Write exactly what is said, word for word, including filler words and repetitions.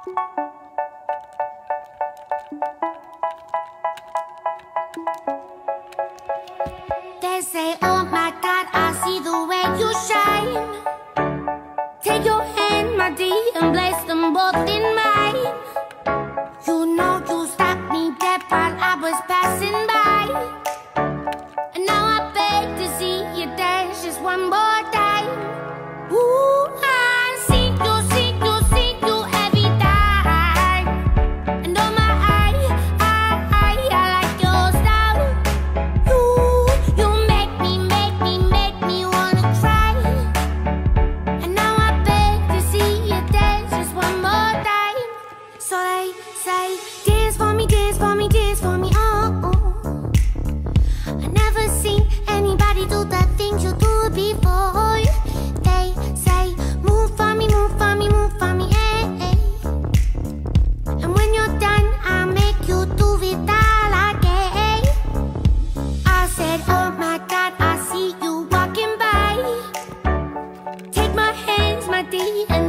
They say, oh my God, I see the way you shine. Take your hand, my dear, and place them both in mine. You know you stopped me dead while I was passing by. And now I beg to see you dance just one more time. Ooh, I see you, see you, see you every time. And oh my, I, I, I, I like your style. You, you make me, make me, make me wanna try. And now I beg to see you dance just one more time. So they say, dance for me, dance for me, dance for me, oh, oh. I never seen anybody do the things you do before. They say, move for me, move for me, move for me, eh, eh. And when you're done, I'll make you do it all again. I said, oh my God, I see you walking by. Take my hands, my dear, and